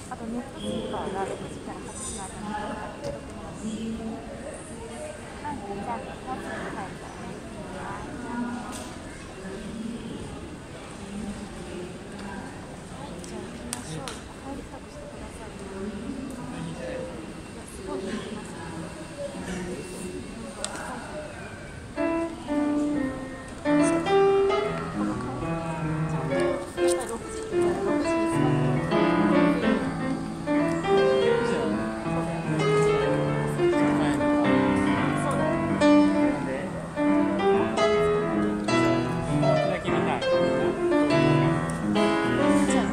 あとネットスーパーが6時から8時の間に届くものです。うん、じゃあもうすぐ帰るからね。はい、じゃあ行きましょう。帰りたくしてください。いや、すごい行きますね。この帰りちゃんとやっぱり6時から6時にスタート。そうだよね。そうだよね。本当は見つけなきゃいけない。じゃあ、